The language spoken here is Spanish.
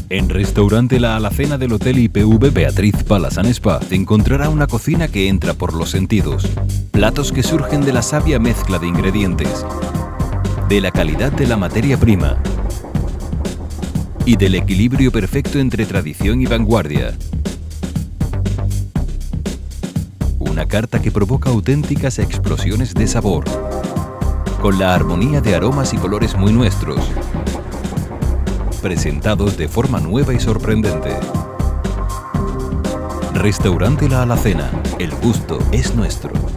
En Restaurante La Alacena del Hotel IPV Beatriz Palace Spa te encontrará una cocina que entra por los sentidos. Platos que surgen de la sabia mezcla de ingredientes, de la calidad de la materia prima y del equilibrio perfecto entre tradición y vanguardia. Una carta que provoca auténticas explosiones de sabor, con la armonía de aromas y colores muy nuestros, presentados de forma nueva y sorprendente. Restaurante La Alacena, el gusto es nuestro.